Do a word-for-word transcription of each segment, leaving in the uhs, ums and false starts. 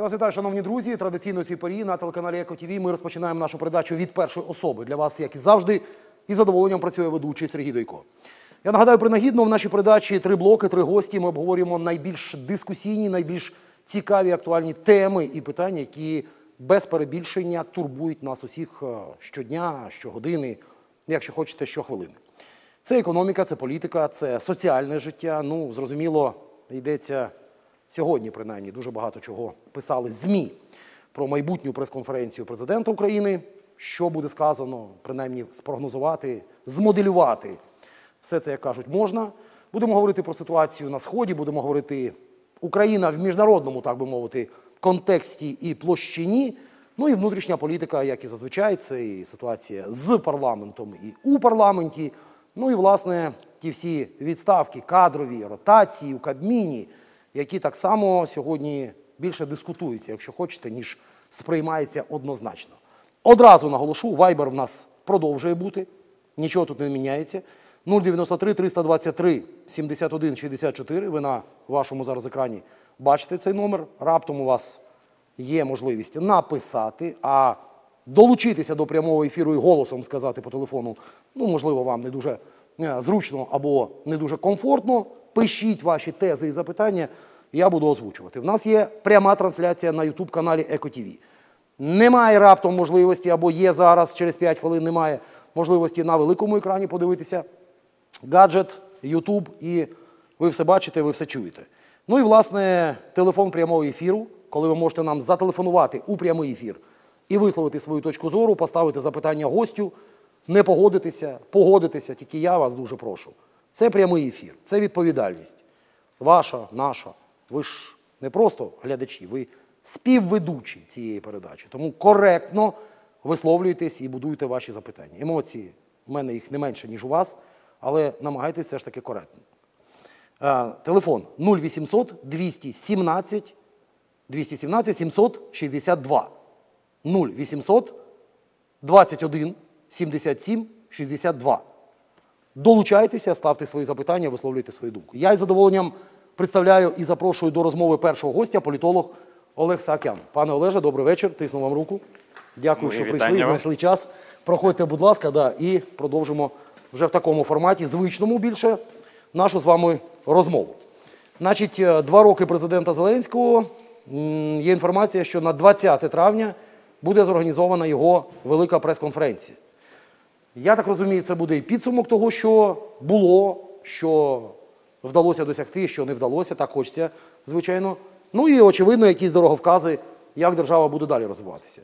вас вітаю, шановні друзі. Традиційно цій порі на телеканалі Еко ТВ ми розпочинаємо нашу передачу від першої особи. Для вас, як і завжди, із задоволенням працює ведучий Сергій Дойко. Я нагадаю, принагідно, в нашій передачі три блоки, три гості. Ми обговорюємо найбільш дискусійні, найбільш цікаві, актуальні теми і питання, які без перебільшення турбують нас усіх щодня, щогодини, якщо хочете, щохвилини. Це економіка, це політика, це соціальне життя. Ну, зрозуміло, йдеться сьогодні, принаймні, дуже багато чого писали ЗМІ про майбутню прес-конференцію президента України. Що буде сказано, принаймні, спрогнозувати, змоделювати. Все це, як кажуть, можна. Будемо говорити про ситуацію на Сході, будемо говорити Україна в міжнародному, так би мовити, контексті і площині. Ну і внутрішня політика, як і зазвичай, це і ситуація з парламентом і у парламенті. Ну і, власне, ті всі відставки, кадрові, ротації у Кабміні, які так само сьогодні більше дискутуються, якщо хочете, ніж сприймається однозначно. Одразу наголошу, Viber в нас продовжує бути, нічого тут не міняється. нуль дев'яносто три триста двадцять три сімдесят один шістдесят чотири, ви на вашому зараз екрані бачите цей номер. Раптом у вас є можливість написати, а долучитися до прямого ефіру і голосом сказати по телефону, ну, можливо, вам не дуже зручно або не дуже комфортно. Пишіть ваші тези і запитання, я буду озвучувати. В нас є пряма трансляція на ютуб-каналі Еко ТВ. Немає раптом можливості, або є зараз, через п'ять хвилин немає можливості на великому екрані подивитися гаджет, ютуб, і ви все бачите, ви все чуєте. Ну і, власне, телефон прямого ефіру, коли ви можете нам зателефонувати у прямий ефір і висловити свою точку зору, поставити запитання гостю, не погодитися, погодитися, тільки я вас дуже прошу. Це прямий ефір, це відповідальність. Ваша, наша. Ви ж не просто глядачі, ви співведучі цієї передачі. Тому коректно висловлюйтесь і будуйте ваші запитання. Емоції, в мене їх не менше, ніж у вас, але намагайтесь все ж таки коректно. Е, телефон нуль вісімсот двісті сімнадцять двісті сімнадцять сімсот шістдесят два. нуль вісімсот двадцять один сімдесят сім шістдесят два. Долучайтеся, ставте свої запитання, висловлюйте свою думку. Я із задоволенням представляю і запрошую до розмови першого гостя, політолог Олег Саакян. Пане Олеже, добрий вечір, тисну вам руку. Дякую, Мої що прийшли, знайшли час. Проходьте, будь ласка, да, і продовжимо вже в такому форматі, звичному більше, нашу з вами розмову. Значить, два роки президента Зеленського, є інформація, що на двадцяте травня буде зорганізована його велика прес-конференція. Я так розумію, це буде і підсумок того, що було, що вдалося досягти, що не вдалося, так хочеться, звичайно. Ну і, очевидно, якісь дороговкази, як держава буде далі розвиватися.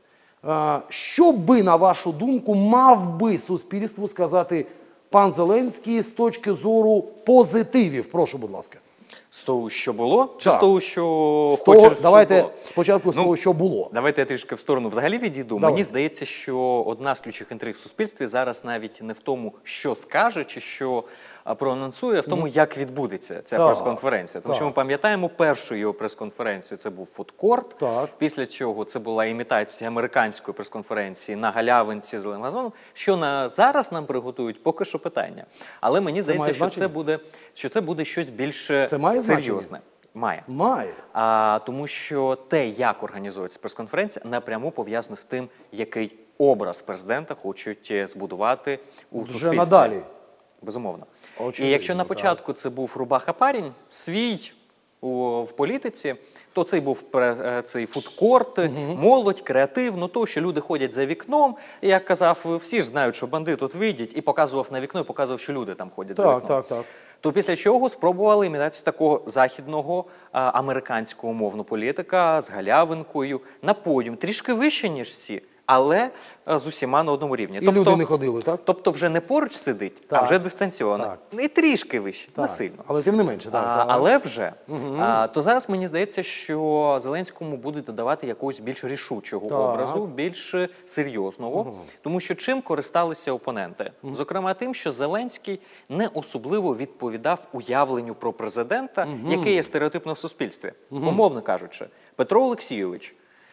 Що би, на вашу думку, мав би суспільству сказати пан Зеленський з точки зору позитивів? Прошу, будь ласка. З того, що було? Чи Так. з того, що З хоче, того, щоб давайте було? спочатку з Ну, того, що було. Давайте я трішки в сторону взагалі відійду. Давай. Мені здається, що одна з ключових інтриг в суспільстві зараз навіть не в тому, що скаже, чи що а, проанонсує, а в тому, як відбудеться ця Так. прес-конференція. Тому Так. що ми пам'ятаємо першу його прес-конференцію, це був фудкорт, Так. після чого це була імітація американської прес-конференції на галявинці з зеленим газоном. Що на зараз нам приготують, поки що питання. Але мені здається, має що значення? це, буде, що це буде щось більш Це має серйозне. значення? Має. Має. А, тому що те, як організується прес-конференція, напряму пов'язано з тим, який образ президента хочуть збудувати у Вже суспільстві. надалі. Безумовно. Очевидно, І якщо на так. початку це був Рубаха Парінь, свій у, в політиці, то цей був пре- цей фудкорт, угу. молодь, креатив, ну то, що люди ходять за вікном. І, як казав, всі ж знають, що банди тут вийдуть, і показував на вікно, і показував, що люди там ходять Так, за вікном. так, так. То після чого спробували імітацію такого західного а, американського мовного політика з галявинкою на подіум, трішки вище, ніж всі, але а, з усіма на одному рівні. І люди не ходили, так? Тобто вже не поруч сидить, Так. а вже дистанційно. Так. І трішки вище, Так. не сильно. Але тим не менше, так. А, так. але вже. Угу. А, то зараз мені здається, що Зеленському буде додавати якогось більш рішучого Так. образу, більш серйозного. Угу. Тому що чим користалися опоненти? Угу. Зокрема тим, що Зеленський не особливо відповідав уявленню про президента, угу. яке є стереотипно в суспільстві. Угу. Умовно кажучи, Петро Олексійович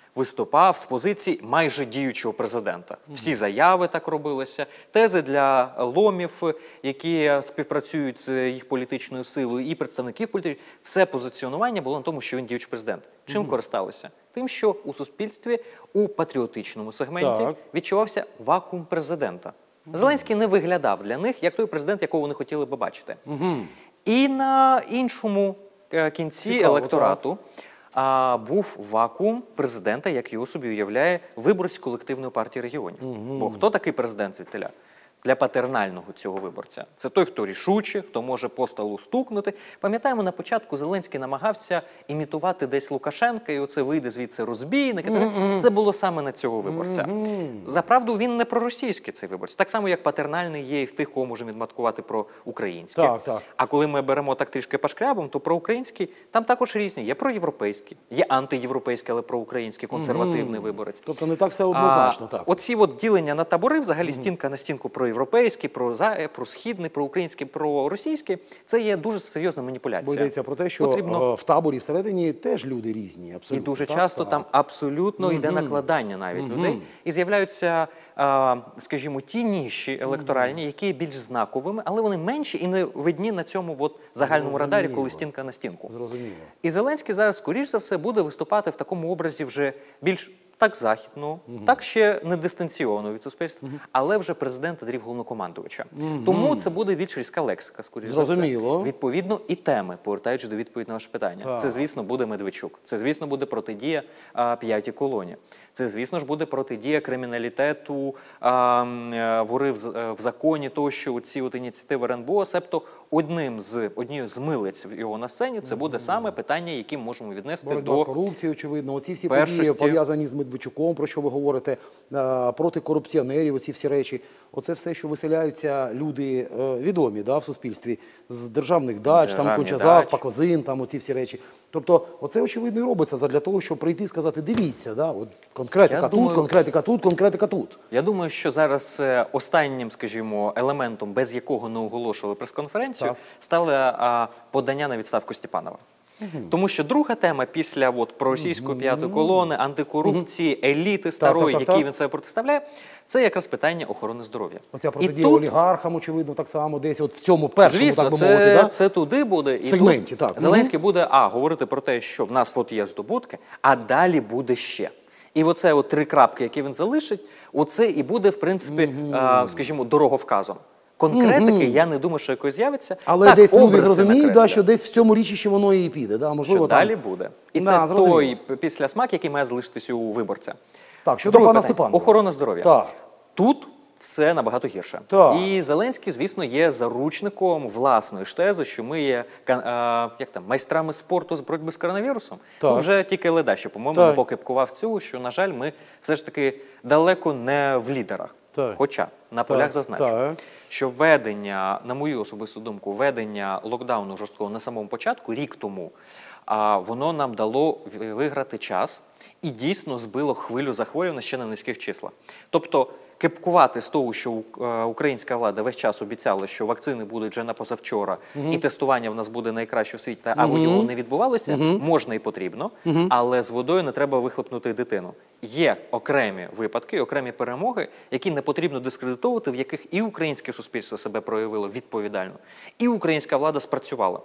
виступав з позиції майже діючого президента. Всі заяви так робилися, тези для ломів, які співпрацюють з їх політичною силою, і представників політичної, все позиціонування було на тому, що він діючий президент. Чим користалися? Тим, що у суспільстві, у патріотичному сегменті Так. відчувався вакуум президента. Зеленський не виглядав для них як той президент, якого вони хотіли би бачити. І на іншому е, кінці Цікаво, електорату а, був вакуум президента, як його собі уявляє виборець колективної партії регіонів. Бо хто такий президент звідтиля? Для патернального цього виборця. Це той, хто рішучий, хто може по столу стукнути. Пам'ятаємо, на початку Зеленський намагався імітувати десь Лукашенка, і оце вийде звідси розбійник. і так далі. Це було саме на цього виборця. Заправду, він не проросійський цей виборець. Так само, як патернальний є і в тих, кого можемо відматкувати про українське. Так, так. А коли ми беремо так трішки по шкрябам, то про український там також різні. Є проєвропейські, є антиєвропейський, але проукраїнський, консервативний виборець. Тобто не так все однозначно, А, так. Оці от ділення на табори, взагалі стінка на стінку про європейський, про, за, про східний, про український, про російський, це є дуже серйозна маніпуляція. Бо йдеться про те, що Потрібно... е, в таборі всередині теж люди різні. Абсолютно, І дуже так? часто Так. там абсолютно йде накладання навіть людей. І з'являються, а, скажімо, ті ніші електоральні, які є більш знаковими, але вони менші і не видні на цьому от загальному радарі, коли Зрозуміло. стінка на стінку. Зрозуміло. І Зеленський зараз, скоріш за все, буде виступати в такому образі вже більш так західно, так ще не дистанційовано від суспільства, але вже президент Андрій головнокомандувача. Тому це буде більш різка лексика, скоріш за все. Зрозуміло. Відповідно, і теми, повертаючись до відповіді на ваше питання. Так. Це, звісно, буде Медведчук. Це, звісно, буде протидія а, п'ятій колоні. Це, звісно ж, буде протидія криміналітету, а, м, е, вори в, з- е, в законі, тощо ці от ініціативи РНБО. Себто одним з, однією з милиць його на сцені це буде саме питання, які ми можемо віднести Боротьба з до корупцією, очевидно. Оці всі першості. події пов'язані з Медведчуком, про що ви говорите, е, проти корупціонерів, оці всі речі. Оце все, що виселяються люди е, відомі, да, в суспільстві, з державних дач, там Державні Кончазас, дачі. Пакозин, там оці всі речі. Тобто, оце очевидно і робиться задля того, щоб прийти і сказати, дивіться, да, от конкретика Я тут, думаю- конкретика тут, конкретика тут. Я думаю, що зараз е, останнім, скажімо, елементом, без якого не оголошували прес-конференцію, Так. стало а, подання на відставку Степанова. Тому що друга тема після от, проросійської п'ятої колони, антикорупції, еліти старої, так, так, якій так. він себе протиставляє, це якраз питання охорони здоров'я. Оця І протидія тут, олігархам, очевидно, так само десь от в цьому першому, звісно, так би це, мовити, да? це туди буде. І Сегменті, тут так. Зеленський буде, а, говорити про те, що в нас от є здобутки, а далі буде ще. І оце от три крапки, які він залишить, оце і буде, в принципі, а, скажімо, дороговказом. Конкретики, я не думаю, що якось з'явиться. Але Так, десь люди обриси зрозуміють, да, накреслять. що десь в цьому річищі воно і піде. Да? Можливо, Що там... далі буде. І Да, це зрозуміло. той післясмак, який має залишитися у виборця. Так, щодо Друге пана питання. Степанова. Охорона здоров'я. Так. Тут все набагато гірше. Так. І Зеленський, звісно, є заручником власної ж тези, що ми є кан- а, як там, майстрами спорту з боротьби з коронавірусом. Так. Ну, вже тільки Леда, що, по-моєму, Так. не покипкував цього, що, на жаль, ми все ж таки далеко не в лідерах. Так. Хоча на полях зазначу, Так. що введення, на мою особисту думку, введення локдауну жорсткого на самому початку, рік тому, а, воно нам дало в- виграти час і дійсно збило хвилю захворювань ще на низьких числах. Тобто кепкувати з того, що е, українська влада весь час обіцяла, що вакцини будуть вже на позавчора, і тестування в нас буде найкраще в світі, а його не відбувалося, можна і потрібно, але з водою не треба вихлопнути дитину. Є окремі випадки, окремі перемоги, які не потрібно дискредитовувати, в яких і українське суспільство себе проявило відповідально, і українська влада спрацювала.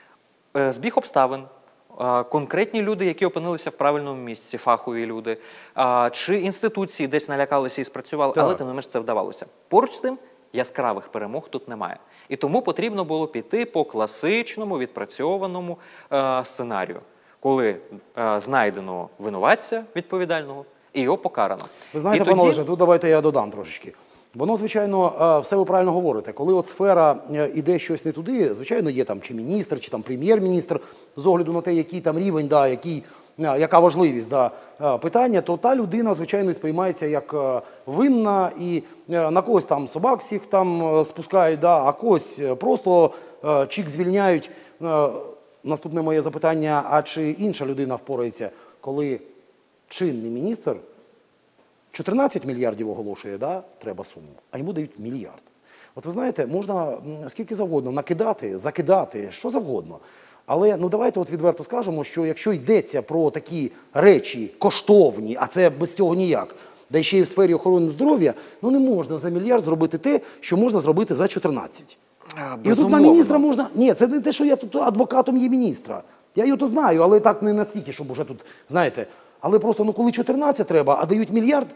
Е, Збіг обставин, е, конкретні люди, які опинилися в правильному місці, фахові люди, е, чи інституції десь налякалися і спрацювали, Так. але тим не менш це вдавалося. Поруч з тим, яскравих перемог тут немає. І тому потрібно було піти по класичному відпрацьованому е, сценарію, коли е, знайдено винуватця відповідального і його покарано. Ви знаєте, І пане тоді- Олеже, тут давайте я додам трошечки. Воно, звичайно, е, все ви правильно говорите. Коли от сфера е, іде щось не туди, звичайно, є там чи міністр, чи там прем'єр-міністр, з огляду на те, який там рівень, да, який, е, яка важливість да, е, питання, то та людина, звичайно, і сприймається як е, винна, і е, на когось там собак всіх там е, спускають, да, а когось е, просто е, чик звільняють. Е, Наступне моє запитання, а чи інша людина впорається, коли чинний міністр чотирнадцять мільярдів оголошує, да, треба суму, а йому дають мільярд. От ви знаєте, можна м, скільки завгодно накидати, закидати, що завгодно. Але ну давайте от відверто скажемо, що якщо йдеться про такі речі коштовні, а це без цього ніяк, да ще й в сфері охорони здоров'я, ну не можна за мільярд зробити те, що можна зробити за чотирнадцять. І тут на міністра можна... Ні, це не те, що я тут адвокатом є міністра. Я його то знаю, але так не настільки, щоб уже тут, знаєте. Але просто, ну коли чотирнадцять треба, а дають мільярд,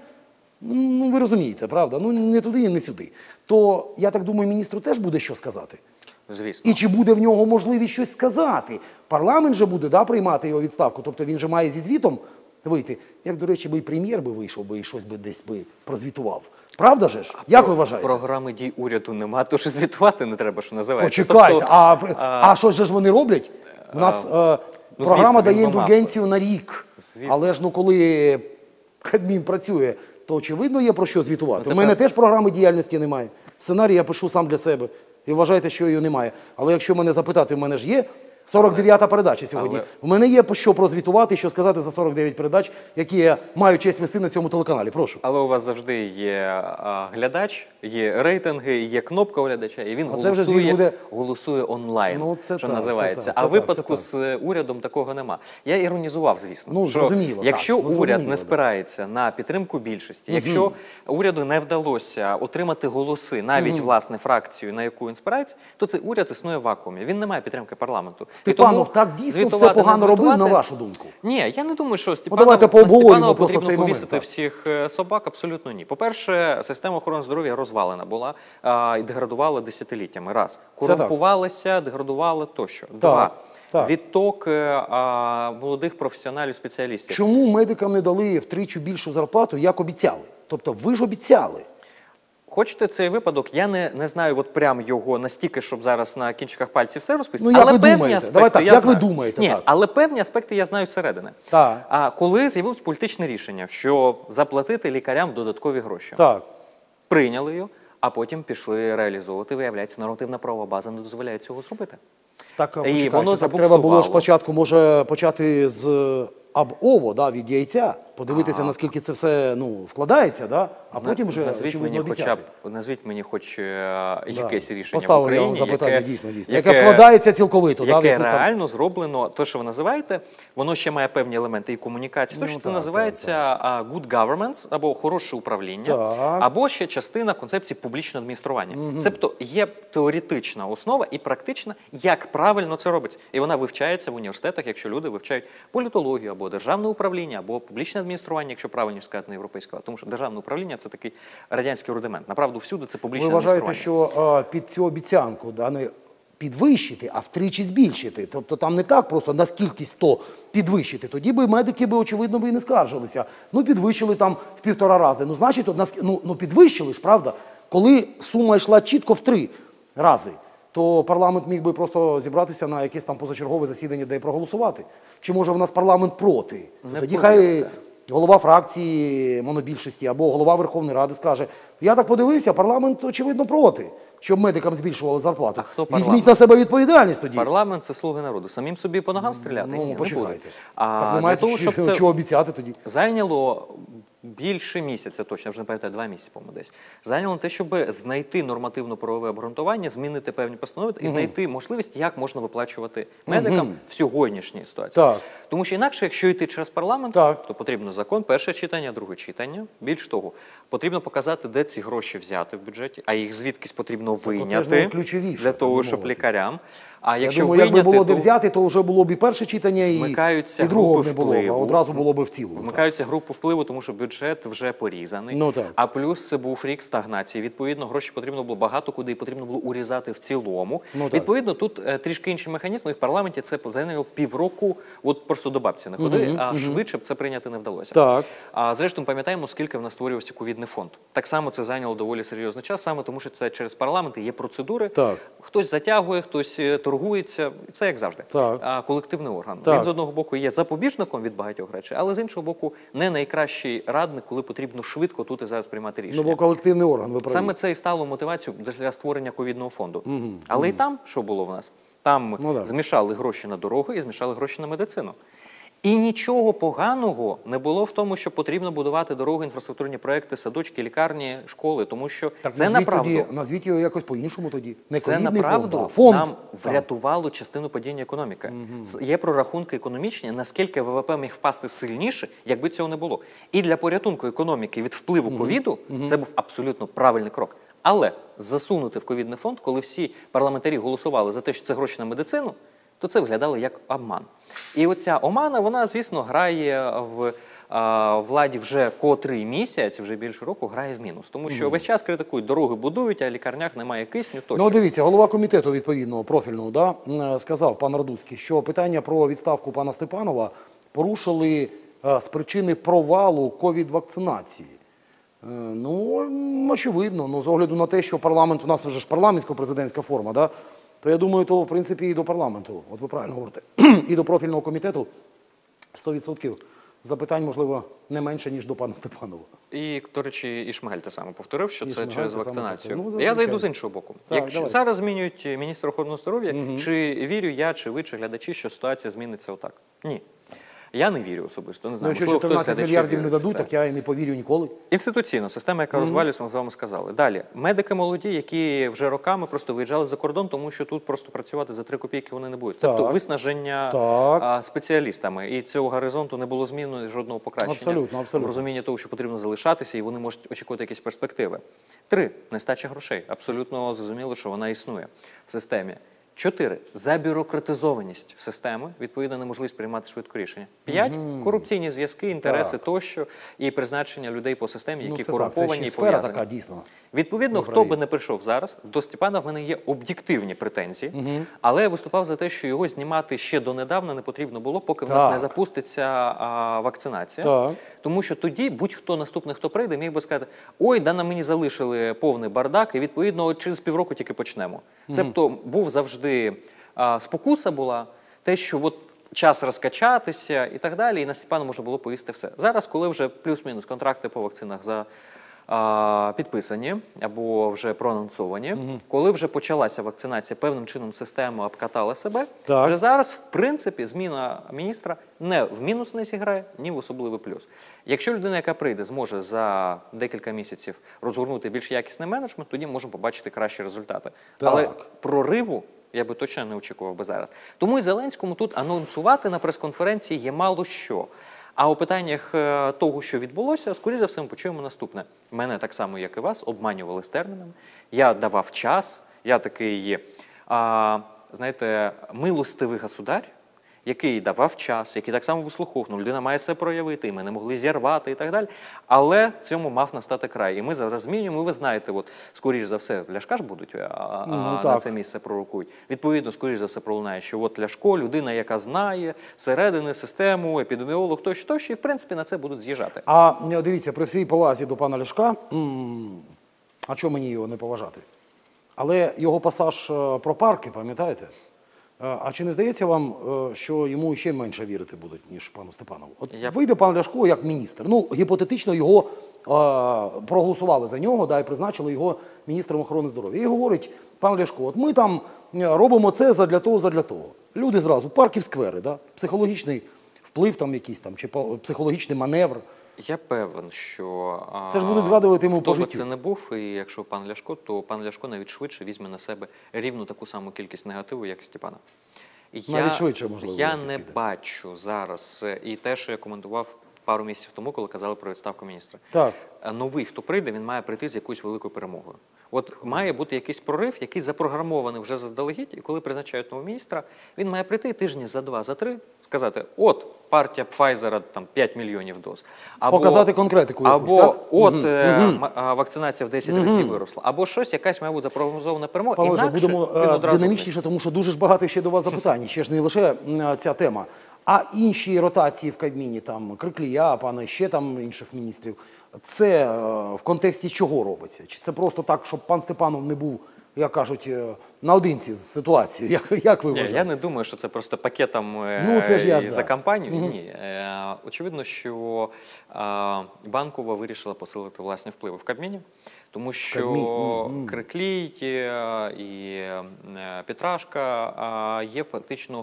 ну ви розумієте, правда? Ну не туди і не сюди. То, я так думаю, міністру теж буде що сказати. Звісно. І чи буде в нього можливість щось сказати? Парламент же буде, да, приймати його відставку, тобто він же має зі звітом вийти. Як, до речі, би і прем'єр би вийшов би і щось би десь би прозвітував. Правда же ж? Як ви вважаєте? Програми дій уряду нема, тож і звітувати не треба, що називається. Почекайте, Тобто, а, а, а що ж вони роблять? У нас а, е, ну, програма звісно, дає він ламав. індульгенцію на рік. Звісно. Але ж ну коли Кабмін працює, то очевидно є про що звітувати. Ну, У мене правда. теж програми діяльності немає. Сценарій я пишу сам для себе. І вважаєте, що її немає. Але якщо мене запитати, в мене ж є сорок дев'ята передача сьогодні. Але... У мене є що прозвітувати, що сказати за сорок дев'ять передач, які я маю честь вести на цьому телеканалі. Прошу. Але у вас завжди є а, глядач, є рейтинги, є кнопка у глядача, і він А це вже звіт голосує, буде- голосує онлайн, Ну, це що так, називається. це так, а це в так, випадку це з урядом такого нема. Я іронізував, звісно. Ну, що зрозуміло, якщо так, ну, уряд зрозуміло, не да. спирається на підтримку більшості, якщо уряду не вдалося отримати голоси, навіть власне фракцію, на яку він спирається, то цей уряд існує в вакуумі. Він не має підтримки парламенту. І Степанов тому так дійсно все звітувати, не погано робив, на звітувати- вашу думку? Ні, я не думаю, що Степанов, давайте на пообговорюємо Степанова просто потрібно цей момент, повісити так. всіх е, собак, абсолютно ні. По-перше, система охорони здоров'я розвалена була а, і деградувала десятиліттями. Раз. Корумпувалася, деградувала тощо. Два. так. Відток е, а, молодих професіоналів, спеціалістів. Чому медикам не дали втричі більшу зарплату, як обіцяли? Тобто ви ж обіцяли. Хочете цей випадок? Я не, не знаю от прям його настільки, щоб зараз на кінчиках пальців все розписати. Ну, як але ви певні думаєте? аспекти Давай так, я як ви знаю. думаєте, Ні, так? але певні аспекти я знаю зсередини. Так. А коли з'явилось політичне рішення, що заплатити лікарям додаткові гроші, Так. прийняли його, а потім пішли реалізовувати. Виявляється, нормативна правова база не дозволяє цього зробити. Так, І почекайте, воно так забуксувало. треба було спочатку, може, почати з об-ово, да, від яйця, подивитися, наскільки це все ну, вкладається, да? А потім вже, назвіть очевидно, мені, хоча б, обіцяти. назвіть мені хоч е, якесь рішення Поставив в Україні, я вам запитання, яке, дійсно, дійсно. Яке, вкладається цілковито. да, в яке якусь там- реально зроблено, то, що ви називаєте, воно ще має певні елементи і комунікації. То, Ну, що це так, називається а, good governance, або хороше управління, Так. або ще частина концепції публічного адміністрування. Тобто є теоретична основа і практична, як правильно це робиться. І вона вивчається в університетах, якщо люди вивчають політологію, або державне управління, або публічне адміністрування, якщо правильно сказати на європейському. Тому що державне управління – це такий радянський рудимент. Направду, всюди це публічне Ви вважаєте, адміністрування. що а, під цю обіцянку да, не підвищити, а втричі збільшити? Тобто там не так просто на скільки сто підвищити. Тоді би медики, би, очевидно, би і не скаржилися. Ну, підвищили там в півтора рази. Ну, значить, от, наск- ну, ну, підвищили ж, правда? Коли сума йшла чітко в три рази, то парламент міг би просто зібратися на якесь там позачергове засідання, де і проголосувати. Чи може в нас парламент проти? Не Тоді повірте. хай голова фракції монобільшості або голова Верховної Ради скаже, я так подивився, парламент, очевидно, проти, щоб медикам збільшували зарплату. А хто Візьміть парламент? на себе відповідальність тоді. Парламент – це слуги народу. Самим собі по ногам стріляти? Ну, Ні, не почекайте. будуть. Так А не для маєте того, щоб чого це чого обіцяти тоді. зайняло більше місяця, точно, я вже не пам'ятаю, два місяці, по-моєму, десь. Зайняло те, щоб знайти нормативно-правове обґрунтування, змінити певні постанови і знайти можливість, як можна виплачувати медикам в сьогоднішній ситуації. Так. Тому що інакше, якщо йти через парламент, Так. то потрібно закон, перше читання, друге читання. Більш того, потрібно показати, де ці гроші взяти в бюджеті, а їх звідкись потрібно оце ж вийняти найключовіше, для так того, би щоб мовити. лікарям. А Я якщо думаю, якби вийняти, було де то взяти, то вже було б і перше читання, і, вмикаються і другого групи не було б, а впливу. одразу було б в цілому. Вмикаються групи впливу, тому що бюджет вже порізаний. Ну, так. А плюс це був рік стагнації. Відповідно, гроші потрібно було багато куди, і потрібно було урізати в цілому. Ну, так. Відповідно, тут е, трішки інший механізм. І в парламенті це зайняло півроку, от просто до бабці не ходи, а швидше б це прийняти не вдалося. Так. А зрештою, пам'ятаємо, скільки в нас створювався ковідний фонд. Так само це зайняло доволі серйозний час, саме тому що це через парламент і є процедури. Так. Хтось затягує, хтось е, торгується. Це як завжди. Так. А, колективний орган. Так. Він з одного боку є запобіжником від багатьох речей, але з іншого боку не найкращий радник, коли потрібно швидко тут і зараз приймати Ну, рішення. бо колективний орган, ви праві. Саме це і стало мотивацією для створення ковідного фонду. Але і там, що було в нас? Там Ну, да. змішали гроші на дороги і змішали гроші на медицину. І нічого поганого не було в тому, що потрібно будувати дороги, інфраструктурні проекти, садочки, лікарні, школи, тому що Так, це назвіть направду. тоді, назвіть його якось по-іншому тоді. Не Це ковідний направду фонд, а фонд. нам Так. врятувало частину падіння економіки. З- Є прорахунки економічні, наскільки ВВП міг впасти сильніше, якби цього не було. І для порятунку економіки від впливу ковіду це був абсолютно правильний крок. Але засунути в ковідний фонд, коли всі парламентарі голосували за те, що це гроші на медицину, то це виглядало як обман. І оця омана, вона, звісно, грає в а, владі вже котрий місяць, вже більше року, грає в мінус. Тому що весь час критикують, дороги будують, а в лікарнях немає кисню, тощо. Ну, дивіться, голова комітету відповідного профільного да, м, сказав, пан Радуцький, що питання про відставку пана Степанова порушили е, з причини провалу ковід-вакцинації. Е, ну, м, очевидно, ну, з огляду на те, що парламент, у нас вже ж парламентсько-президентська форма, да, то я думаю, то, в принципі, і до парламенту, от ви правильно говорите, і до профільного комітету сто відсотків запитань, можливо, не менше, ніж до пана Степанова. І, до речі, і Шмигаль те саме повторив, що І це Шмигаль через те саме вакцинацію. повторив. Ну, Я зайду звичайно. з іншого боку. Так, Якщо давай. зараз змінюють міністра охорони здоров'я, чи вірю я, чи ви, чи глядачі, що ситуація зміниться отак? Ні. Я не вірю особисто. Не Ну, знаю, якщо можливо, хтось з чотирнадцять глядачів мільярдів не вірить в дадуть, це. так я і не повірю ніколи. Інституційно, система, яка розвалюється, ми з вами сказали. Далі, медики молоді, які вже роками просто виїжджали за кордон, тому що тут просто працювати за три копійки вони не будуть. Тобто Так. виснаження Так. а, спеціалістами. І цього горизонту не було зміну і жодного покращення. Абсолютно, абсолютно. В розумінні того, що потрібно залишатися, і вони можуть очікувати якісь перспективи. Три. Нестача грошей. Абсолютно зрозуміло, що вона існує в системі. Чотири. Забюрократизованість системи, відповідно, неможливість приймати швидко рішення. П'ять. Корупційні зв'язки, інтереси Так. тощо і призначення людей по системі, які Ну, це так, корумповані це і ще сфера пов'язані. така, дійсно. Відповідно, Ви хто праві. би не прийшов зараз, до Степана в мене є об'єктивні претензії, але я виступав за те, що його знімати ще донедавна не потрібно було, поки в нас Так. не запуститься а, вакцинація. Так. Тому що тоді будь-хто наступний, хто прийде, міг би сказати, ой, да на мені залишили повний бардак, і відповідно от через півроку тільки почнемо. Цебто був завжди а, спокуса була, те, що от час розкачатися і так далі, і на Степана можна було поїсти все. Зараз, коли вже плюс-мінус контракти по вакцинах за а, підписані або вже проанонсовані, коли вже почалася вакцинація, певним чином система обкатала себе, Так. вже зараз, в принципі, зміна міністра не в мінус не зіграє, ні в особливий плюс. Якщо людина, яка прийде, зможе за декілька місяців розгорнути більш якісний менеджмент, тоді можемо побачити кращі результати. Так. Але прориву я би точно не очікував би зараз. Тому і Зеленському тут анонсувати на прес-конференції є мало що. А у питаннях е, того, що відбулося, скоріше за все, ми почуємо наступне. Мене так само, як і вас, обманювали з термінами. Я давав час, я такий, а, знаєте, милостивий государь, який давав час, який так само вислуховував, ну, людина має себе проявити, і ми не могли зірвати і так далі. Але цьому мав настати край. І ми зараз змінюємо, і ви знаєте, от, скоріш за все, Ляшка ж будуть а, а, Ну, на так. це місце пророкують. Відповідно, скоріш за все, пролунає, що от Ляшко, людина, яка знає середини, систему, епідеміолог, тощо, тощо, і в принципі на це будуть з'їжджати. А е, дивіться, при всій повазі до пана Ляшка, м, а чому мені його не поважати? Але його пасаж е, про парки, пам'ятаєте? Е, А чи не здається вам, е, що йому ще менше вірити будуть, ніж пану Степанову? От Я- вийде пан Ляшко як міністр. Ну, гіпотетично його е, проголосували за нього, да, і призначили його міністром охорони здоров'я. І говорить пан Ляшко, от ми там е, робимо це задля того, задля того. Люди зразу, парки в сквери, да? Психологічний вплив там якийсь там, чи по- психологічний маневр. Я певен, що а, Це ж будуть згадувати йому хто по би життю. це не був, і якщо пан Ляшко, то пан Ляшко навіть швидше візьме на себе рівну таку саму кількість негативу, як і Степана. Я, Навіть швидше, можливо, Я якось не піде. бачу зараз, е, і те, що я коментував пару місяців тому, коли казали про відставку міністра. Так. Е, Новий, хто прийде, він має прийти з якоюсь великою перемогою. От має бути якийсь прорив, який запрограмований вже заздалегідь, і коли призначають нового міністра, він має прийти тижні за два, за три, сказати, от партія Пфайзера там п'ять мільйонів доз. Або, Показати конкретику якусь, Або так? от е, м- а, вакцинація в десять разів виросла. Або щось, якась має бути запрогнозована перемога. Пане Олеже, Інакше будемо він е, одразу динамічніше, тому що дуже ж багато ще до вас запитань. Ще ж не лише м, ця тема. А інші ротації в Кабміні, там Криклія, пана ще там інших міністрів, це е, в контексті чого робиться? Чи це просто так, щоб пан Степанов не був, як кажуть, е, наодинці з ситуацією? Як, як ви Ні, вважаєте? я не думаю, що це просто пакетом е, Ну, це ж я ж, і да. за кампанію. Ні. Е, Очевидно, що е, Банкова вирішила посилити власні впливи в Кабміні, тому що Кабмін, Криклій е, і е, Петрашка е, є фактично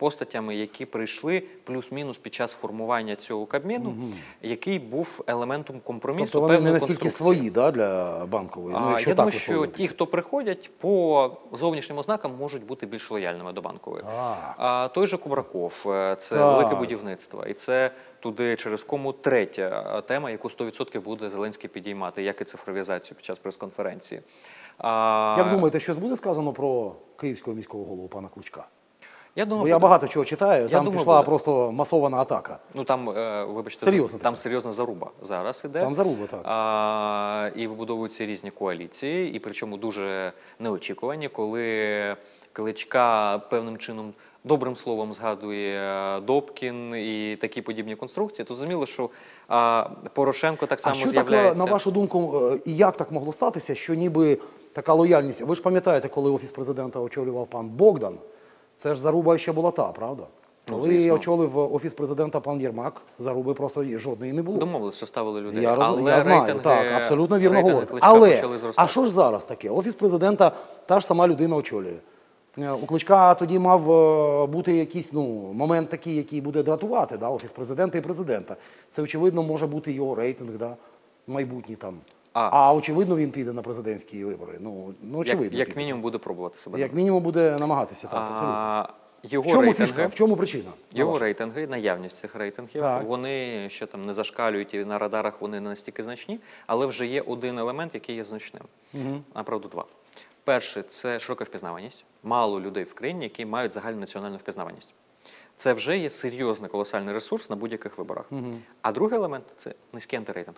постатями, які прийшли плюс-мінус під час формування цього Кабміну, угу. який був елементом компромісу. Тобто вони не настільки свої, да, для Банкової? Ну, А, я думаю, що ті, хто приходять, по зовнішнім ознакам можуть бути більш лояльними до Банкової. А. А, той же Кубраков, це так. велике будівництво. І це туди через кому третя тема, яку сто відсотків буде Зеленський підіймати, як і цифровізацію під час прес-конференції. А... Як думаєте, щось буде сказано про київського міського голову пана Кличка? Я думаю, Бо я багато чого читаю, я там думаю, пішла буде. просто масована атака. Ну там, е, вибачте, серйозна там серйозна заруба зараз іде. Там заруба, так. А, і вибудовуються різні коаліції, і причому дуже неочікувані, коли Кличка певним чином добрим словом згадує Добкін і такі подібні конструкції, то зрозуміло, що а, Порошенко так само а що з'являється. Так, на вашу думку, і як так могло статися, що ніби така лояльність? Ви ж пам'ятаєте, коли Офіс президента очолював пан Богдан, це ж заруба ще була та, правда? Коли ну, очолив Офіс президента пан Єрмак, заруби просто жодної не було. Домовились, що ставили людей. Я, роз... Але я знаю, рейтинги, так, абсолютно вірно говорите. Але, а що ж зараз таке? Офіс президента, та ж сама людина очолює. У Кличка тоді мав бути якийсь ну, момент такий, який буде дратувати, да, Офіс президента і президента. Це, очевидно, може бути його рейтинг, да, майбутній там. А, а очевидно, він піде на президентські вибори. Ну, ну очевидно. Як, як мінімум буде пробувати себе. Як мінімум буде намагатися, так, абсолютно. А, його в чому рейтинги, фішка, в чому причина? Його рейтинги, наявність цих рейтингів, так. вони ще там не зашкалюють, і на радарах вони не настільки значні, але вже є один елемент, який є значним. Угу. Направду, два. Перше – це широка впізнаваність. Мало людей в країні, які мають загальнонаціональну впізнаваність. Це вже є серйозний, колосальний ресурс на будь-яких виборах. Угу. А другий елемент – це низький антирейтинг.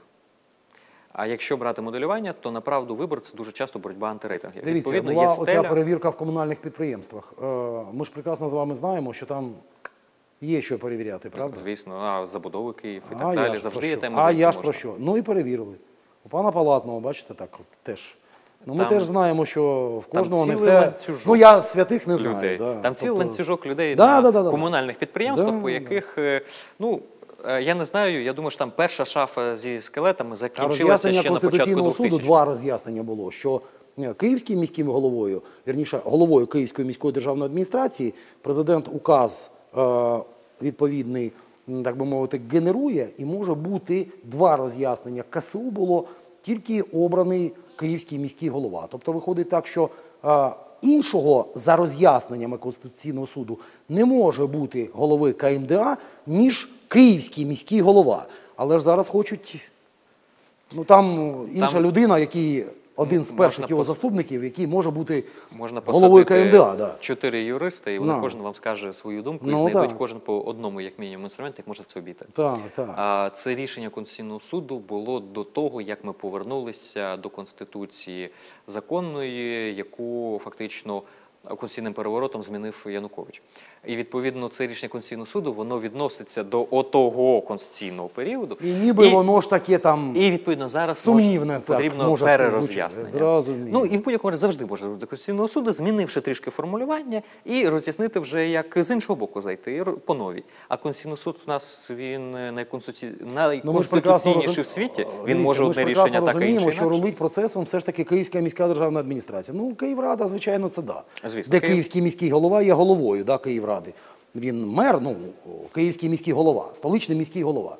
А якщо брати моделювання, то направду вибор – це дуже часто боротьба антирейтингів. Дивіться, відповідно, була є оця стеля... перевірка в комунальних підприємствах. Ми ж прекрасно з вами знаємо, що там є що перевіряти, правда? Звісно, а забудови Київ і так а далі. Завжди є тема. А я ж про що? Ну і перевірили. У пана Палатного, бачите, так от теж. Ну, ми там, теж знаємо, що в кожного не все... Ну, я святих не знаю. Людей. Да. Там цілий тобто... ланцюжок людей да, на да, да, комунальних підприємствах, да, по яких, ну, я не знаю, я думаю, що там перша шафа зі скелетами закінчилася ще на початку двохтисячних. суду два роз'яснення було, що Київським міським головою, вірніше, головою Київської міської державної адміністрації, президент указ е, відповідний, так би мовити, генерує, і може бути два роз'яснення. КСУ було тільки обраний Київський міський голова. Тобто виходить так, що е, іншого за роз'ясненнями Конституційного суду не може бути голови КМДА, ніж Київський міський голова. Але ж зараз хочуть, ну там інша там... людина, який... Один з перших можна його пос... заступників, який може бути можна головою КМДА. Да. Чотири юристи, і вони no. кожен вам скаже свою думку, no, і знайдуть так. кожен по одному, як мінімум, інструменту, як можна це обійти. Так, так. А це рішення Конституційного суду було до того, як ми повернулися до Конституції законної, яку фактично конституційним переворотом змінив Янукович. І, відповідно, це рішення Конституційного суду, воно відноситься до отого конституційного періоду. І ніби і, воно ж таке там і, відповідно, зараз сумнівне, мож, потрібно може перероз'яснення. Зрозуміло. Ну, і в будь-якому разі завжди може до Конституційного суду, змінивши трішки формулювання і роз'яснити вже, як з іншого боку зайти, по новій. А Конституційний суд у нас, він найконституці... найконституційніший ну, в світі, він дивіться, може одне рішення так, а інше розуміємо, що рулить процесом все ж таки Київська міська державна адміністрація. Ну, Київрада, звичайно, це да. Звісно, Де Київ... Київський міський голова є головою, да, Київради. Він мер, ну, Київський міський голова, столичний міський голова.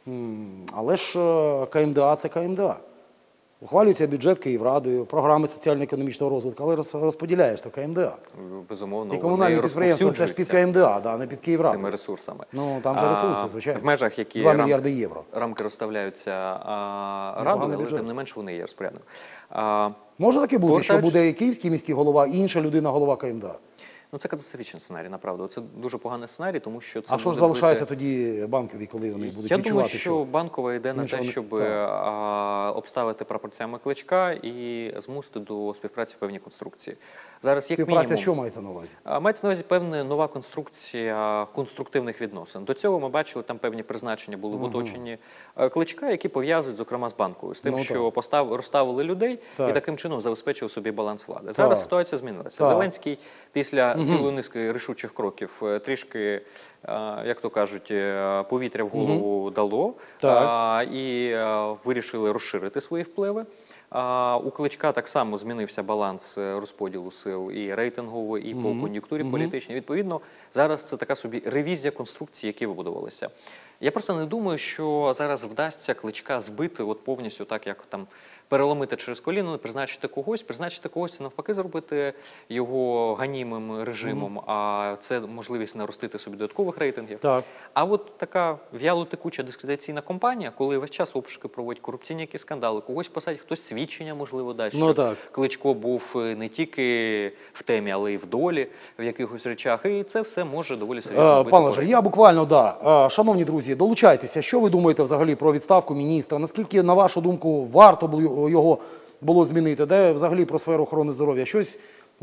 Але ж КМДА – це КМДА. Ухвалюється бюджет Київрадою, програми соціально-економічного розвитку, але розподіляєш то КМДА. Безумовно, і комунальні підприємства – це ж під КМДА, да, не під Київраду. Цими ресурсами. Ну, там же ресурси, звичайно. В межах, які два мільярди євро. Рамки розставляються а, радою, але тим не менш вони є розпорядником. Може таке бути, Портач... що буде і Київський міський голова, і інша людина голова КМДА? Ну, це катастрофічний сценарій, направду. Це дуже поганий сценарій, тому що це А що ж залишається бути... тоді Банковій, коли вони будуть Я відчувати, думаю, що, що Банкова йде на те, щоб а, обставити прапорцями Кличка і змусити до співпраці певні конструкції. Зараз, як Співпраця мінімум, що мається на увазі? А, мається на увазі певна нова конструкція конструктивних відносин. До цього ми бачили, там певні призначення були угу. в оточенні Кличка, які пов'язують, зокрема, з Банковою. З тим, ну, що постав, розставили людей так. і таким чином забезпечили собі баланс влади. Зараз так. ситуація змінилася. Так. Зеленський після угу. цілої низки рішучих кроків трішки, як то кажуть, повітря в голову угу. дало а, і а, вирішили розширити свої впливи. А у Кличка так само змінився баланс е, розподілу сил і рейтингово, і по кон'юнктурі політичній. Відповідно, зараз це така собі ревізія конструкцій, які вибудувалися. Я просто не думаю, що зараз вдасться Кличка збити от повністю так, як там переломити через коліно, призначити когось, призначити когось, це навпаки зробити його ганімим режимом, а це можливість наростити собі додаткових рейтингів. Так. А от така в'яло-текуча дискредитаційна кампанія, коли весь час обшуки проводять, корупційні якісь скандали, когось посадять, хтось свідчення, можливо, дасть, Ну, що так. Кличко був не тільки в темі, але й в долі, в якихось речах, і це все може доволі серйозно Е, бити Пане по Леже, рейтингу. я буквально, да. Е, Шановні друзі, долучайтеся. Що ви думаєте взагалі про відставку міністра? Наскільки, на вашу думку, варто було його було змінити? Де взагалі про сферу охорони здоров'я? Щось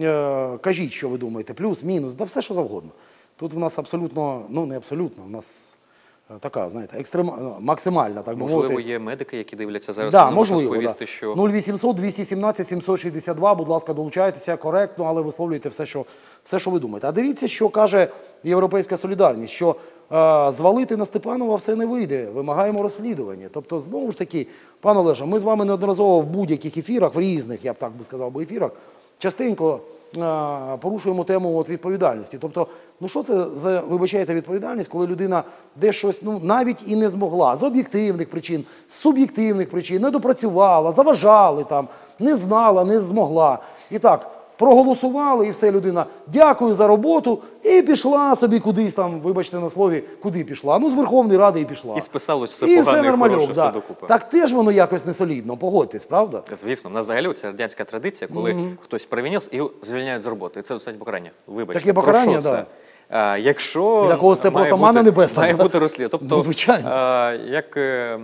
е, кажіть, що ви думаєте. Плюс, мінус, да все, що завгодно. Тут в нас абсолютно, ну не абсолютно, у нас е, така, знаєте, екстрем... максимальна, так би Можливо, мовити. є медики, які дивляться зараз, Да, не можуть можливо, сповісти, да. що... нуль вісімсот двісті сімнадцять сімсот шістдесят два, будь ласка, долучайтеся коректно, але висловлюйте все, що, все, що ви думаєте. А дивіться, що каже Європейська солідарність, що е, звалити на Степанова все не вийде, вимагаємо розслідування. Тобто, знову ж таки, пане Олеже, ми з вами неодноразово в будь-яких ефірах, в різних, я б так би сказав, би ефірах, частенько е, порушуємо тему от, відповідальності. Тобто, ну що це за, вибачаєте, відповідальність, коли людина десь щось, ну, навіть і не змогла, з об'єктивних причин, з суб'єктивних причин, не допрацювала, заважали там, не знала, не змогла. І так, проголосували, і все, людина, дякую за роботу, і пішла собі кудись там, вибачте на слові, куди пішла? Ну, з Верховної Ради і пішла. І списалось все І погане і нормальок, хороше, да. все докупи. Так теж воно якось не солідно, погодьтесь, правда? Звісно, в нас взагалі це радянська традиція, коли хтось провинився і його звільняють з роботи. І це достатньо покарання. Вибачте, Таке про покарання, що це? да. А, якщо Для когось це має просто бути- манна небесна, має да? бути розслідування. Тобто, Ну, звичайно. а, як е,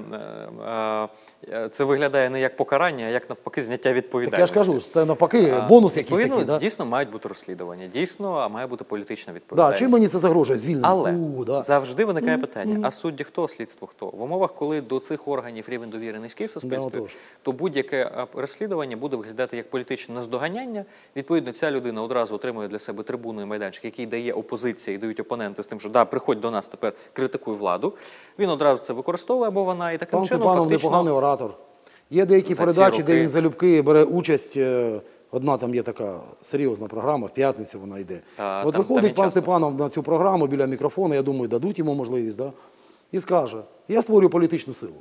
е, е, це виглядає не як покарання, а як навпаки зняття Так відповідальності. я ж кажу, це навпаки, бонус якийсь Відповідно, такий, да? дійсно мають бути розслідування, дійсно, а має бути політична Да, відповідальність. чим мені це загрожує? Звільнення? Але У, да. завжди виникає питання, а судді хто, слідство хто? В умовах, коли до цих органів рівень довіри низький в суспільстві, Да, отож. то будь-яке а, розслідування буде виглядати як політичне наздоганяння. Відповідно, ця людина одразу отримує для себе трибуну і майданчик, який дає опозиція і дають опоненти з тим, що да, приходь до нас тепер, критикуй владу. Він одразу це використовує, або вона, і таким Пан чином Степанов фактично... непоганий оратор. Є деякі за ці передачі, де роки- він залюбки бере участь. е, Одна там є така серйозна програма, в п'ятницю вона йде. Та, От там- там виходить він пан часто. Степанов на цю програму біля мікрофона, я думаю, дадуть йому можливість, да? І скаже, я створюю політичну силу.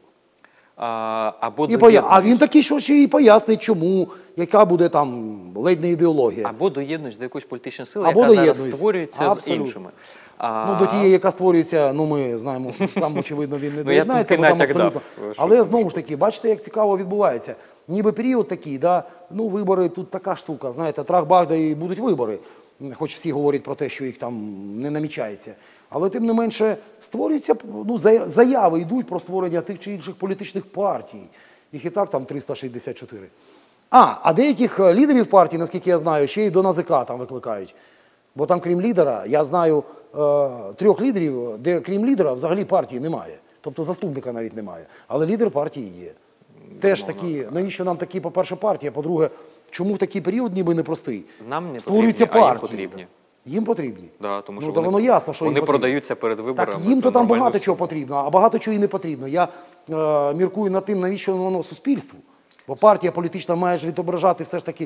А, або І поя... доєднують. А він такий, що ще і пояснить, чому, яка буде там ледь не ідеологія. Або доєднують до якоїсь політичної сили, Або яка зараз доєднують. створюється з Абсолютно. іншими. А, Ну, до тієї, яка створюється, ну ми знаємо, там, очевидно, він не Ну, я доєднається, тільки бо там натяк дав, абсолютно. що Але це знову ж таки, бачите, як цікаво відбувається. Ніби період такий, да, ну вибори тут така штука, знаєте, трах-бах, да і будуть вибори. Хоч всі говорять про те, що їх там не намічається. Але тим не менше створюються, ну, зая- заяви йдуть про створення тих чи інших політичних партій. Їх і так там триста шістдесят чотири. А, а деяких е, лідерів партій, наскільки я знаю, ще й до НАЗК там викликають. Бо там, крім лідера, я знаю е, трьох лідерів, де крім лідера взагалі партії немає. Тобто заступника навіть немає. Але лідер партії є. Теж такі, навіщо нам такі, по-перше, партії, а по-друге, чому в такий період ніби непростий? Нам не Створюються потрібні, а їм партії. потрібні. Їм потрібні. Да, тому Ну, що та вони- воно ясно, що вони їм потрібно. продаються перед виборами, Так, їм це то там нормально багато все. чого потрібно, а багато чого і не потрібно. Я е, міркую над тим, навіщо воно суспільству. Бо партія політична має ж відображати все ж таки,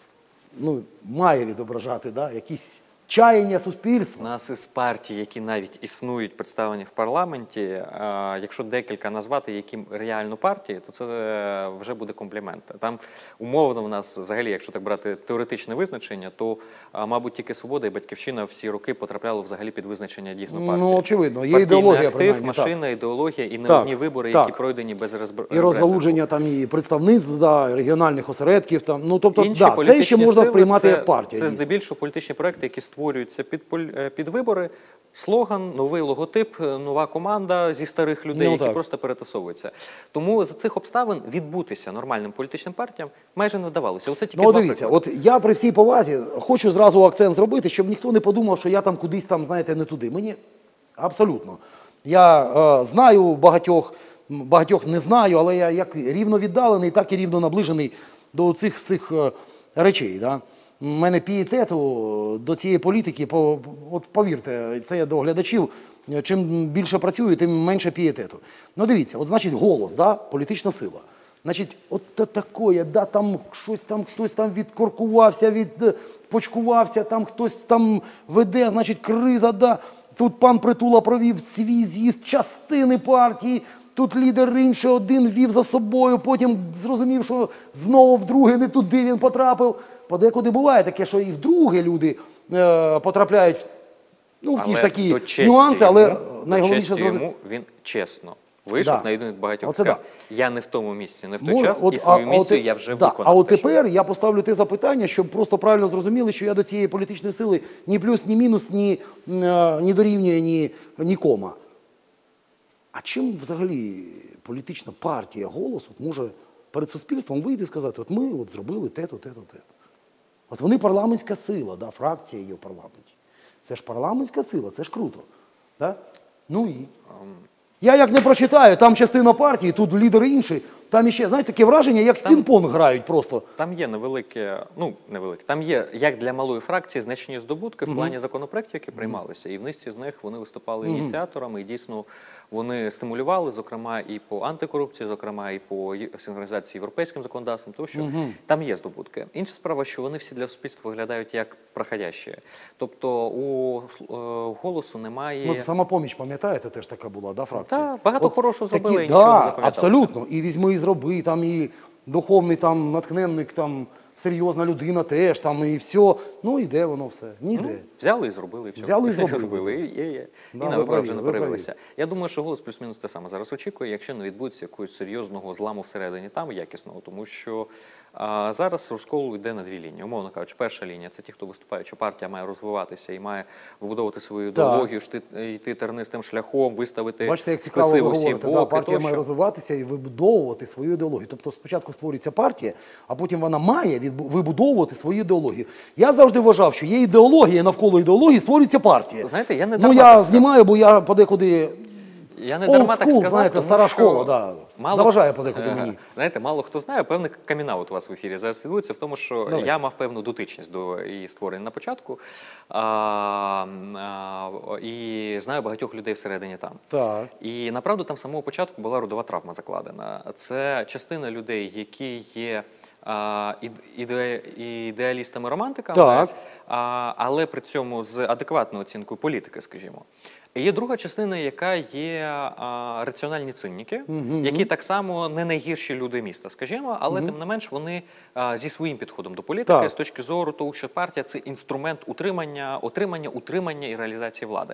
ну, має відображати, да, якісь чаяння У суспільства. нас із партій, які навіть існують, представлені в парламенті, а, якщо декілька назвати, які реально партії, то це е, вже буде комплімент. Там умовно в нас, взагалі, якщо так брати теоретичне визначення, то, а, мабуть, тільки «Свобода» і «Батьківщина» всі роки потрапляли взагалі під визначення дійсно партії. Ну, очевидно, є Партійний ідеологія, актив, принаймні, машина, ідеологія і не Так, одні вибори, так. які пройдені без розбр... І розгалудження там і представництв, да, регіональних осередків. Там. Ну, тобто, Інші да, це політичні ще можна сили, сприймати це, як партія. Це дійсно. здебільшого політичні проекти, які створюються під, поль- е, під вибори. Слоган, новий логотип, е, нова команда зі старих людей, Ну, які так. просто перетасовуються. Тому з цих обставин відбутися нормальним політичним партіям майже не вдавалося. Оце тільки Ну, два дивіться, приклади. от я при всій повазі хочу зразу акцент зробити, щоб ніхто не подумав, що я там кудись там, знаєте, не туди. Мені абсолютно. Я е, знаю багатьох, м, багатьох не знаю, але я як рівно віддалений, так і рівно наближений до цих всіх е, речей. Да? У мене пієтету до цієї політики, по, от повірте, це я до глядачів, чим більше працюю, тим менше пієтету. Ну дивіться, от значить голос, да? Політична сила. Значить, от то такое, да, там щось там, хтось там відкоркувався, відпочкувався, там хтось там веде, значить, криза, да. Тут пан Притула провів свій з'їзд частини партії, тут лідер інший один вів за собою, потім зрозумів, що знову вдруге не туди він потрапив. Подекуди буває таке, що і вдруге люди е, потрапляють в, ну, в ті ж такі до честі нюанси, але йому, найголовніше до честі зрозуміти. йому він чесно вийшов Да. на відміну від багатьох. Оце Сказав, да. я не в тому місці, не в той Може, час, от, і свою а- а місію от- я вже да, виконав. А от те, що- тепер я поставлю те запитання, щоб просто правильно зрозуміли, що я до цієї політичної сили ні плюс, ні мінус, ні, е, ні дорівнює, ні, ні кома. А чим взагалі політична партія «Голос» от може перед суспільством вийти і сказати, от ми от зробили те-то, те-то, те-то. От вони парламентська сила, да, фракція є в парламенті. Це ж парламентська сила, це ж круто. Да? Ну і? Я як не прочитаю, там частина партії, тут лідер інший, там іще, знаєте, таке враження, як в пінг-понг грають просто. Там є невелике, ну невелике, там є, як для малої фракції, значні здобутки в плані законопроєктів, які приймалися. І в низці з них вони виступали ініціаторами, і дійсно вони стимулювали, зокрема, і по антикорупції, зокрема, і по є- синхронізації європейським законодавством, тому що там є здобутки. Інша справа, що вони всі для суспільства виглядають як проходящі. Тобто у е, «Голосу» немає... Ну, «Самопоміч», пам'ятаєте, теж така була, да, фракція? Так, багато От хорошого такі- зробили, і нічого не да, запам'яталося. абсолютно. І «Візьми і зроби», там і духовний там натхненник, там серйозна людина теж, там і все. Ну і де воно все? Ніде. Ну, взяли і зробили, і все. Взяли і зробили. І, є, є. Да, і на ви виборах вже праві, не ви перевелися. Я думаю, що «Голос» плюс-мінус те саме зараз очікує, якщо не відбудеться якогось серйозного зламу всередині там, якісного. Тому що а, зараз розкол йде на дві лінії. Умовно кажучи, перша лінія – це ті, хто виступає, що партія має розвиватися і має вибудовувати свою ідеологію, йти, йти тернистим шляхом, виставити Бачите, як цікаво списи ви в усі говорите, да, боки. партія має тощо. розвиватися і вибудовувати свою ідеологію. Тобто спочатку створюється партія, а потім вона має відбу- вибудовувати свою ідеологію. Я завжди вважав, що є ідеологія, і навколо ідеології створюється партія. Знаєте, я не Ну дарма я так сказав. знімаю, бо я подекуди... Я не Old дарма так school, сказав, знаєте, тому стара що школа, да, заважає подекуди Е, мені. Знаєте, мало хто знає, певний камінаут у вас в ефірі зараз відбудеться в тому, що Давайте. я мав певну дотичність до її створення на початку, а, а, і знаю багатьох людей всередині там. Так. І направду там з самого початку була родова травма закладена. Це частина людей, які є а, іде, ідеалістами-романтиками, Так. а, але при цьому з адекватною оцінкою політики, скажімо. І є друга частина, яка є а, раціональні цинніки, які так само не найгірші люди міста, скажімо, але тим не менш вони а, зі своїм підходом до політики, Так. з точки зору того, що партія – це інструмент утримання, отримання, утримання і реалізації влади.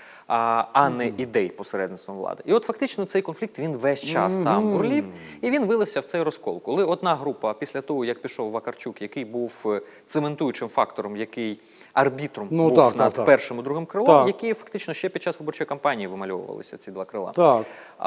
А, а не ідей посередництвом влади. І от фактично цей конфлікт, він весь час там бурлів, і він вилився в цей розкол. Коли одна група, після того, як пішов Вакарчук, який був е, цементуючим фактором, який арбітром Ну, був так, так, над так. першим і другим крилом, Так. які фактично ще під час виборчої кампанії вимальовувалися, ці два крила. Так.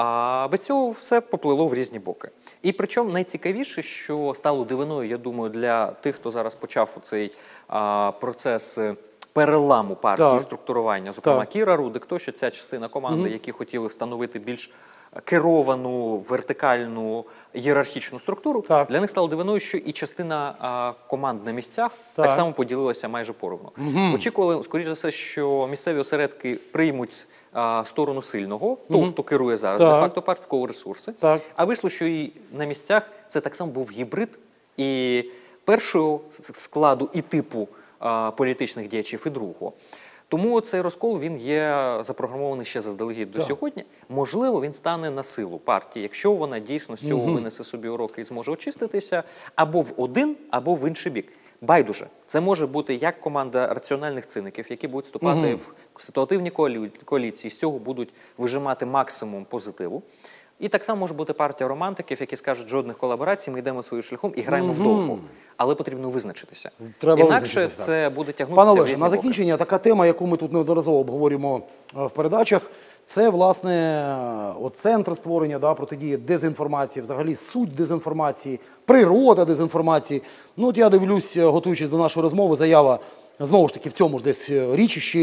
А без цього все поплило в різні боки. І причому найцікавіше, що стало дивиною, я думаю, для тих, хто зараз почав цей а, процес е, переламу партії, Так. структурування, зокрема Так. Кіра Рудик, то що ця частина команди, які хотіли встановити більш керовану, вертикальну, ієрархічну структуру, Так. для них стало дивиною, що і частина а, команд на місцях так, Так. само поділилася майже поровну. Очікували, скоріше за все, що місцеві осередки приймуть а, сторону сильного, того, хто керує зараз, Так. де-факто партію, в кого ресурси. Так. А вийшло, що і на місцях це так само був гібрид і першого складу і типу а, політичних діячів, і другого. Тому цей розкол, він є запрограмований ще заздалегідь до сьогодні. Можливо, він стане на силу партії, якщо вона дійсно з цього винесе собі уроки і зможе очиститися або в один, або в інший бік. Байдуже. Це може бути як команда раціональних циників, які будуть вступати в ситуативні коалі- коаліції, з цього будуть вижимати максимум позитиву. І так само може бути партія романтиків, які скажуть, жодних колаборацій, ми йдемо своїм шляхом і граємо вдовго. Але потрібно визначитися. Треба Інакше визначитися, це буде тягнутися Пане в Олеже, різні на боки. закінчення така тема, яку ми тут неодноразово обговорюємо е, в передачах, це, власне, от центр створення, да, протидії дезінформації, взагалі суть дезінформації, природа дезінформації. Ну, от я дивлюсь, готуючись до нашої розмови, заява, знову ж таки, в цьому ж десь річищі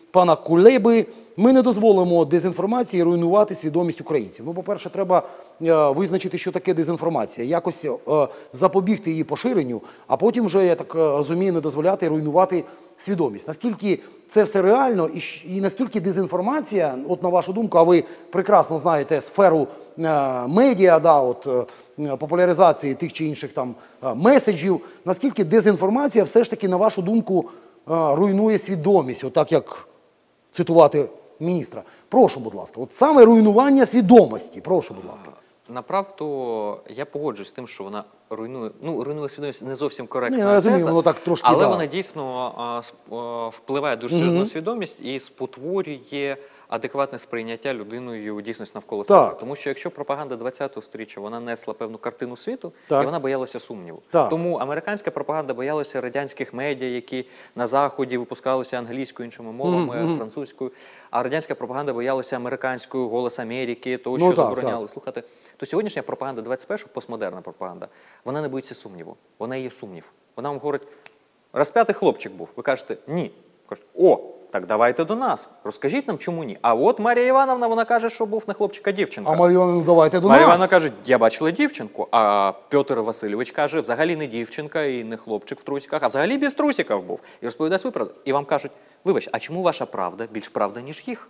пана Кулеби. Ми не дозволимо дезінформації руйнувати свідомість українців. Ну, по-перше, треба е, визначити, що таке дезінформація, якось е, запобігти її поширенню, а потім вже, я так розумію, не дозволяти руйнувати свідомість. Наскільки це все реально і, і наскільки дезінформація, от на вашу думку, а ви прекрасно знаєте сферу е, медіа, да, от, е, популяризації тих чи інших там е, меседжів, наскільки дезінформація все ж таки, на вашу думку, е, руйнує свідомість, отак як цитувати міністра. Прошу, будь ласка, от саме руйнування свідомості, прошу, будь ласка. Направду, я погоджуюсь з тим, що вона руйнує, ну, руйнує свідомість не зовсім коректна Ні, я розумію, теза, воно так трошки, але да. вона дійсно а, сп- а, впливає дуже сильно на свідомість і спотворює адекватне сприйняття людиною дійсності навколо Так. себе. Тому що якщо пропаганда ХХ сторіччя, вона несла певну картину світу, Так. і вона боялася сумніву. Так. Тому американська пропаганда боялася радянських медіа, які на Заході випускалися англійською, іншими мовами, французькою, а радянська пропаганда боялася американською, «Голос Америки», того, Ну, що так, забороняли так. слухати. То сьогоднішня пропаганда двадцять першого, постмодерна пропаганда, вона не боїться сумніву. Вона є сумнів. Вона вам говорить, розп'ятий хлопчик був. Ви кажете, ні. Кажете, о, так давайте до нас. Розкажіть нам, чому ні. А от Марія Івановна, вона каже, що був не хлопчик, а дівчинка. А Марія Івановна, давайте до Марія нас. Івановна каже, я бачила дівчинку. А Петр Васильович каже, взагалі не дівчинка і не хлопчик в трусиках, а взагалі без трусиків був. І розповідає свою правду. І вам кажуть, вибач, а чому ваша правда більш правда, ніж їх?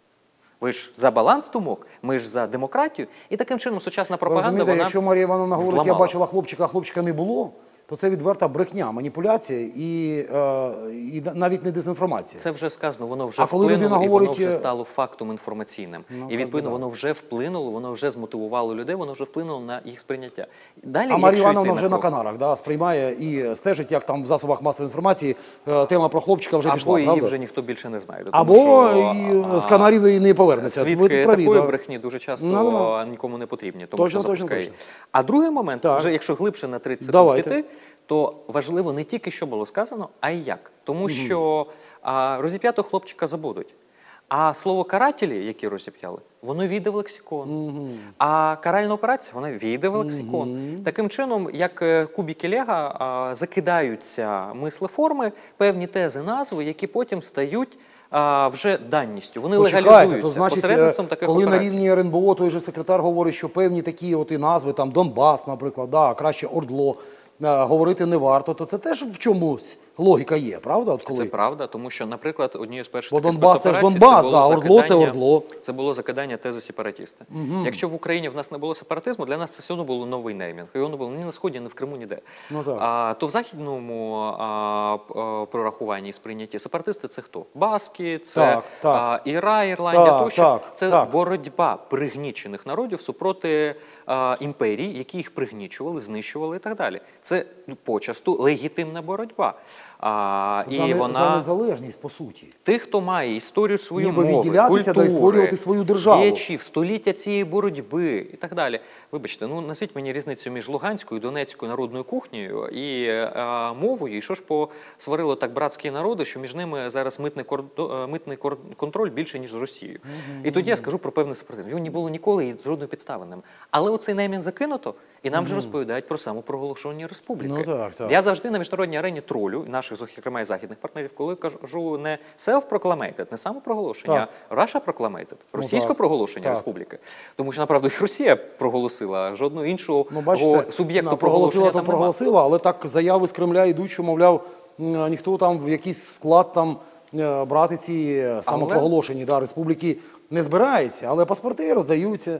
Ви ж за баланс думок, ми ж за демократію. І таким чином сучасна пропаганда, Розумієте, вона якщо Марія Івановна говорить, зламала. я бачила хлопчика, а хлопчика не було, то це відверта брехня, маніпуляція і, е, і навіть не дезінформація. Це вже сказано, воно вже А коли вплинуло, людина і говорить, воно вже е, стало фактом інформаційним. Ну, і так, відповідно так. воно вже вплинуло, воно вже змотивувало людей, воно вже вплинуло на їх сприйняття. Далі, А Марія якщо Івановна йти вже на крок, Канарах, да, сприймає і стежить, як там в засобах масової інформації е, тема про хлопчика вже або пішла, її правда? вже ніхто більше не знає. Тому Або що, і з Канарів і не повернеться. Ви Свідки тут праві, такої да. брехні дуже часто Ну, ну. нікому не потрібні, тому Точно, що точно, запускає. точно. А другий момент, Так. вже якщо глибше на тридцять секунд Давайте. піти, то важливо не тільки, що було сказано, а й як. Тому що а, розіп'ятого хлопчика забудуть. А слово «карателі», які розіп'яли, воно війде в лексикон. А каральна операція, вона війде в лексикон. Таким чином, як е, кубики Лего, а, закидаються мислеформи, певні тези, назви, які потім стають а, вже данністю. Вони Почекайте, легалізуються то значить, посередництвом е, таких коли операцій. на рівні РНБО той же секретар говорить, що певні такі от і назви, там Донбас, наприклад, да, краще Ордло, е, говорити не варто, то це теж в чомусь логіка є, правда? От коли? Це правда, тому що, наприклад, однією з перших Бо таких Донбас це ж спецоперацій Донбас, було да, Ордло це закидання- Ордло. Це було закидання тези сепаратіста. Якщо в Україні в нас не було сепаратизму, для нас це все одно було новий неймінг. І воно було ні на Сході, ні в Криму, ніде. Ну, так. А, то в західному а, п- а, прорахуванні і сприйнятті сепаратисти це хто? Баски, це Так, так. А, Іра, Ірландія, Так, тощо. так, це так. боротьба пригнічених народів супроти а, імперій, які їх пригнічували, знищували і так далі. Це ну, почасту легітимна боротьба. А, За, і не- вона... за незалежність, по суті. Тих, хто має історію свою Ніби мови, відділятися, да, і культури, створювати свою державу. діячів, століття цієї боротьби і так далі. Вибачте, ну назвіть мені різницю між Луганською, Донецькою народною кухнею і е, мовою. І що ж посварило так братські народи, що між ними зараз митний, кордо, е, митний кор- контроль більше, ніж з Росією. І тоді я скажу про певний сепаратизм. Його не було ніколи і жодної підстави ним. Але оцей неймін закинуто, і нам вже розповідають про самопроголошення республіки. Ну, так, так. Я завжди на міжнародній арені тролю, і наших, зокрема, і західних партнерів, коли кажу не self-proclamated, не самопроголошення, а Russia proclamated, російське так. проголошення Так. республіки. Тому що, направду, і Росія проголосила, а жодного іншого Ну, бачите, суб'єкту вона проголошення проголосила, там то нема. проголосила, але так заяви з Кремля йдуть, що, мовляв, м, ніхто там в якийсь склад там е, брати ці е, самопроголошені да, республіки не збирається, але паспорти роздаються.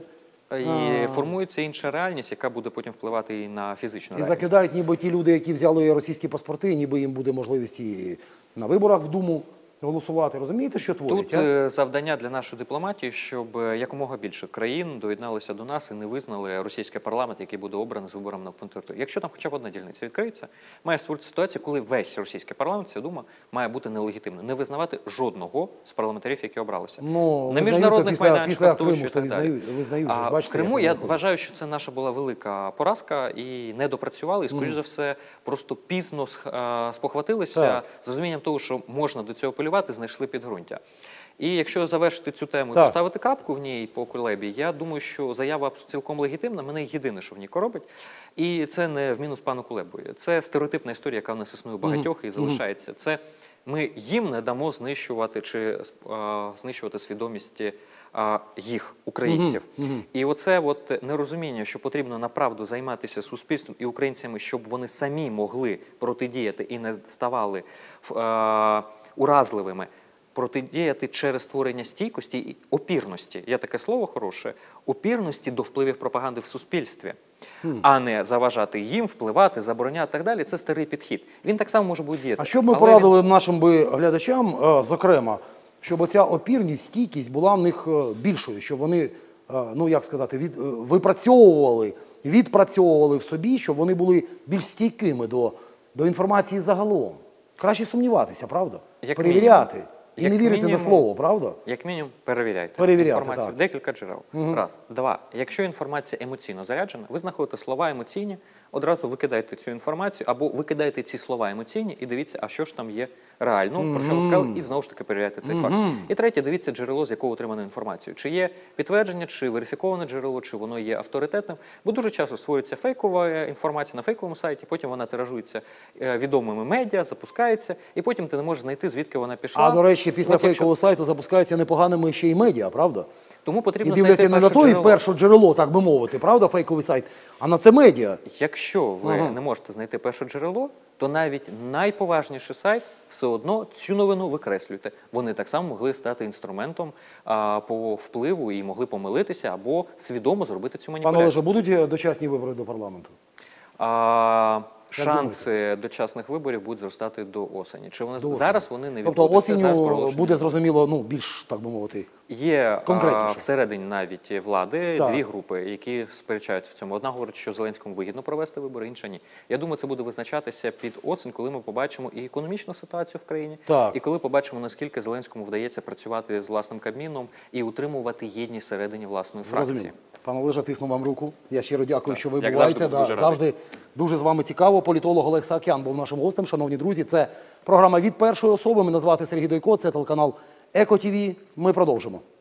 І формується інша реальність, яка буде потім впливати і на фізичну І реальність. закидають ніби ті люди, які взяли російські паспорти, ніби їм буде можливість і на виборах в Думу голосувати. Розумієте, що творять? Тут а? е, завдання для нашої дипломатії, щоб е, якомога більше країн доєдналися до нас і не визнали російський парламент, який буде обраний з виборами на окупованій території. Якщо там хоча б одна дільниця відкриється, має створитися ситуація, коли весь російський парламент, ця дума, має бути нелегітимним, не визнавати жодного з парламентарів, які обралися. Ну, на визнають, міжнародних після- майданчиках після Криму тощо і ж так далі. визнають- визнають же ж, А бачите, в Криму як я вони ходять. вважаю, що це наша була велика поразка і не допрацювали, і, скоріш за все, просто пізно сх- е, спохватилися Так. з розумінням того, що можна до цього полювати, знайшли підґрунтя. І якщо завершити цю тему і Так. поставити крапку в ній по Кулебі, я думаю, що заява цілком легітимна. Мене єдине, що в ній коробить. І це не в мінус пану Кулебу. Це стереотипна історія, яка в нас існує у багатьох і залишається. Це ми їм не дамо знищувати чи е, знищувати свідомість е, їх, українців. Мгм, мгм. І оце от нерозуміння, що потрібно направду займатися суспільством і українцями, щоб вони самі могли протидіяти і не ставали е, уразливими, протидіяти через створення стійкості і опірності, є таке слово хороше, опірності до впливів пропаганди в суспільстві, а не заважати їм, впливати, забороняти і так далі. Це старий підхід. Він так само може бути діяти. А що б ми але порадили нашим би глядачам, е, зокрема, щоб оця опірність, стійкість була в них е, більшою, щоб вони, е, ну як сказати, від, е, випрацьовували, відпрацьовували в собі, щоб вони були більш стійкими до, до інформації загалом. Краще сумніватися, правда? Як Перевіряти. мінімум. І Як не вірити на мінімум. слово, правда? Як мінімум, перевіряйте Перевіряти, інформацію. так. Декілька джерел. Раз. Два. Якщо інформація емоційно заряджена, ви знаходите слова емоційні, одразу викидайте цю інформацію, або викидайте ці слова емоційні і дивіться, а що ж там є реально, про що ви сказали, і знову ж таки перевіряйте цей факт. І третє, дивіться джерело, з якого отримано інформацію. Чи є підтвердження, чи верифіковане джерело, чи воно є авторитетним. Бо дуже часто створюється фейкова інформація на фейковому сайті, потім вона тиражується е, відомими медіа, запускається, і потім ти не можеш знайти, звідки вона пішла. А, до речі, після От якщо- фейкового сайту запускаються непоганими ще й медіа, правда? Тому І потрібно дивляться знайти не на перше той джерело. перше джерело, так би мовити, правда, фейковий сайт, а на це медіа. Якщо ви Ага. не можете знайти перше джерело, то навіть найповажніший сайт все одно цю новину викреслюєте. Вони так само могли стати інструментом а, по впливу і могли помилитися або свідомо зробити цю Пане маніпуляцію. Олеже, будуть е, дочасні вибори до парламенту? А, шанси дочасних виборів будуть зростати до осені. Чи вони До осені. зараз вони не Тобто відбудуться? Зараз осінню проголошення буде зрозуміло, ну, більш, так би мовити. Є а, Конкретніше. всередині навіть влади Так. дві групи, які сперечаються в цьому. Одна говорить, що Зеленському вигідно провести вибори, інша ні. Я думаю, це буде визначатися під осінь, коли ми побачимо і економічну ситуацію в країні, Так. і коли побачимо, наскільки Зеленському вдається працювати з власним Кабміном і утримувати єдність всередині власної фракції. Зрозуміло. Пане Олеже, тисну вам руку. Я щиро дякую, що ви Як буваєте. завжди, Да, дуже радий. завжди дуже з вами цікаво. Політолог Олег Саакян був нашим гостем. Шановні друзі, це програма «Від першої особи». Мене звати Сергій Дойко, це телеканал Еко ТІВІ. Ми продовжимо.